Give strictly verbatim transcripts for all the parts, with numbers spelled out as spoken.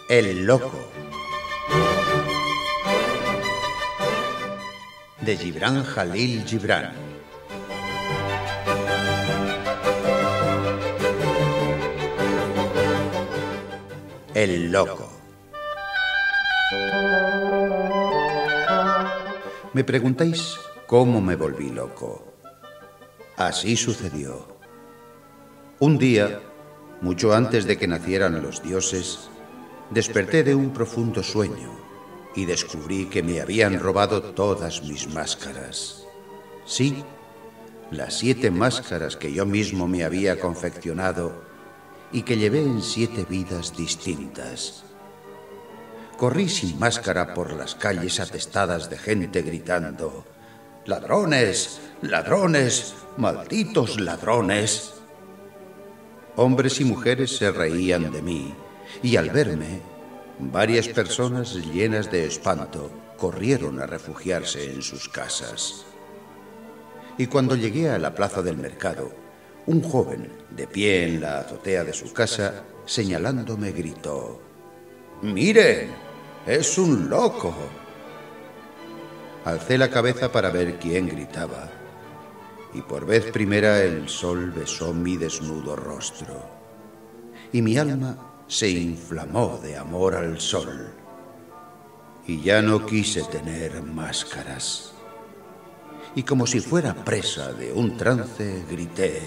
El loco, de Gibran Jalil Gibran. El loco. Me preguntáis cómo me volví loco. Así sucedió. Un día, mucho antes de que nacieran los dioses, desperté de un profundo sueño y descubrí que me habían robado todas mis máscaras. Sí, las siete máscaras que yo mismo me había confeccionado y que llevé en siete vidas distintas. Corrí sin máscara por las calles atestadas de gente gritando: ¡Ladrones! ¡Ladrones! ¡Malditos ladrones! Hombres y mujeres se reían de mí, y al verme, varias personas llenas de espanto corrieron a refugiarse en sus casas. Y cuando llegué a la plaza del mercado, un joven, de pie en la azotea de su casa, señalándome, gritó: ¡Miren! ¡Es un loco! Alcé la cabeza para ver quién gritaba, y por vez primera el sol besó mi desnudo rostro, y mi alma se inflamó de amor al sol, y ya no quise tener máscaras. Y como si fuera presa de un trance, grité: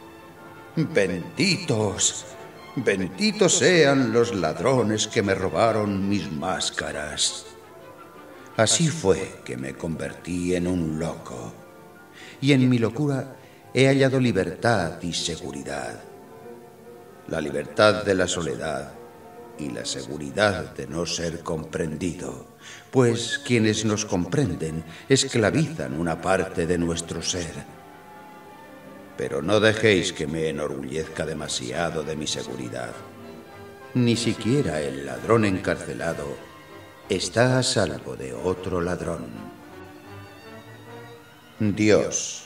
¡Benditos! ¡Benditos sean los ladrones que me robaron mis máscaras! Así fue que me convertí en un loco, y en mi locura he hallado libertad y seguridad. La libertad de la soledad y la seguridad de no ser comprendido, pues quienes nos comprenden esclavizan una parte de nuestro ser. Pero no dejéis que me enorgullezca demasiado de mi seguridad. Ni siquiera el ladrón encarcelado está a salvo de otro ladrón. Dios.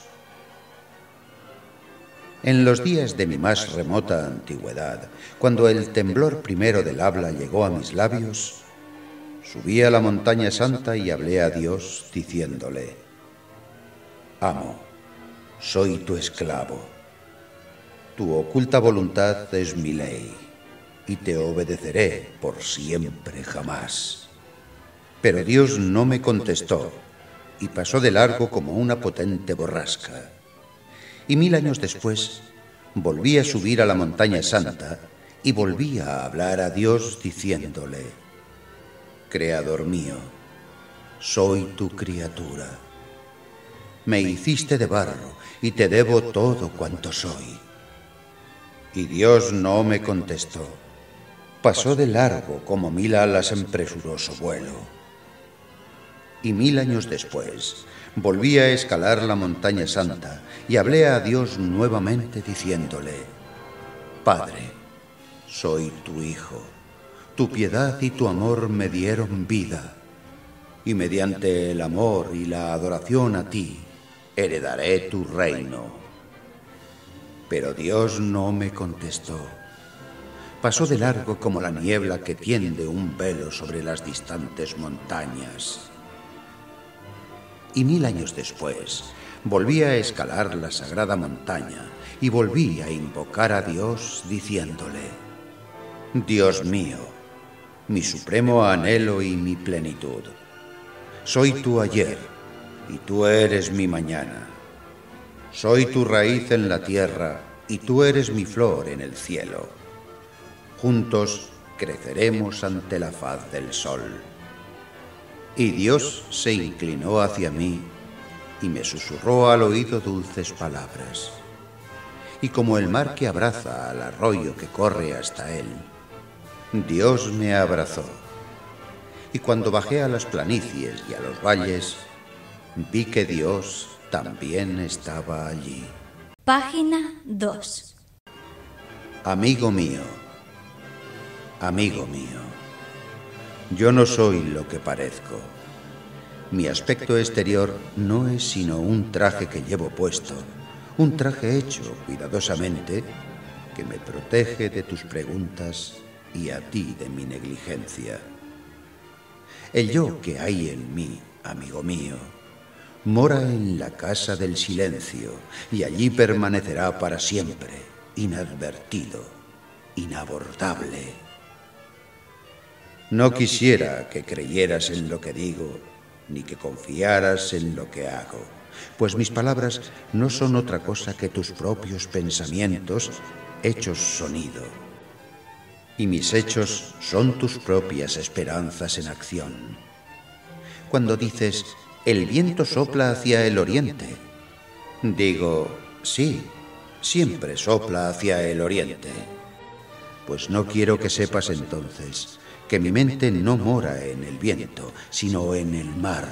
En los días de mi más remota antigüedad, cuando el temblor primero del habla llegó a mis labios, subí a la montaña santa y hablé a Dios diciéndole: Amo, soy tu esclavo. Tu oculta voluntad es mi ley, y te obedeceré por siempre jamás. Pero Dios no me contestó, y pasó de largo como una potente borrasca. Y mil años después, volví a subir a la montaña santa y volví a hablar a Dios diciéndole: Creador mío, soy tu criatura. Me hiciste de barro y te debo todo cuanto soy. Y Dios no me contestó. Pasó de largo como mil alas en presuroso vuelo. Y mil años después, volví a escalar la montaña santa y hablé a Dios nuevamente diciéndole: Padre, soy tu hijo. Tu piedad y tu amor me dieron vida, y mediante el amor y la adoración a ti, heredaré tu reino. Pero Dios no me contestó. Pasó de largo como la niebla que tiende un velo sobre las distantes montañas. Y mil años después, volví a escalar la sagrada montaña y volví a invocar a Dios diciéndole: Dios mío, mi supremo anhelo y mi plenitud. Soy tu ayer y tú eres mi mañana. Soy tu raíz en la tierra y tú eres mi flor en el cielo. Juntos creceremos ante la faz del sol. Y Dios se inclinó hacia mí y me susurró al oído dulces palabras. Y como el mar que abraza al arroyo que corre hasta él, Dios me abrazó. Y cuando bajé a las planicies y a los valles, vi que Dios también estaba allí. Página dos. Amigo mío, amigo mío, yo no soy lo que parezco. Mi aspecto exterior no es sino un traje que llevo puesto, un traje hecho cuidadosamente que me protege de tus preguntas y a ti de mi negligencia. El yo que hay en mí, amigo mío, mora en la casa del silencio y allí permanecerá para siempre, inadvertido, inabordable. No quisiera que creyeras en lo que digo, ni que confiaras en lo que hago, pues mis palabras no son otra cosa que tus propios pensamientos hechos sonido. Y mis hechos son tus propias esperanzas en acción. Cuando dices, el viento sopla hacia el oriente, digo, sí, siempre sopla hacia el oriente. Pues no quiero que sepas entonces que mi mente no mora en el viento, sino en el mar.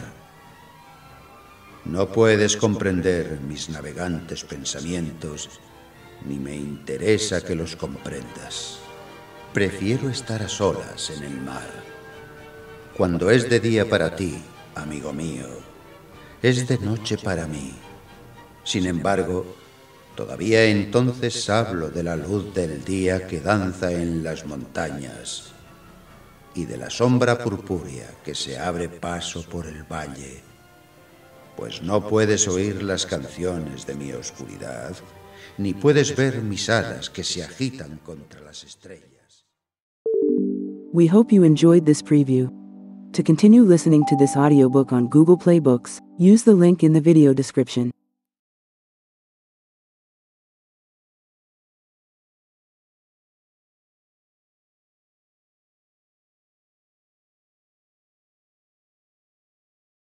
No puedes comprender mis navegantes pensamientos, ni me interesa que los comprendas. Prefiero estar a solas en el mar. Cuando es de día para ti, amigo mío, es de noche para mí. Sin embargo, todavía entonces hablo de la luz del día que danza en las montañas y de la sombra purpúrea que se abre paso por el valle, pues no puedes oír las canciones de mi oscuridad, ni puedes ver mis alas que se agitan contra las estrellas. We hope you enjoyed this preview. To continue listening to this audiobook on Google Play Books, use the link in the video description.